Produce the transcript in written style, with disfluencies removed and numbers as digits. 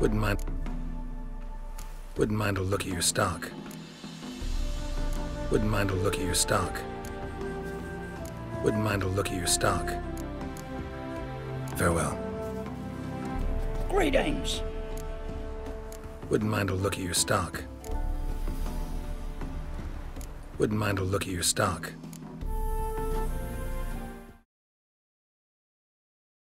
Wouldn't mind. Wouldn't mind a look at your stock. Wouldn't mind a look at your stock. Wouldn't mind a look at your stock. Farewell. Greetings. Wouldn't mind a look at your stock. Wouldn't mind a look at your stock.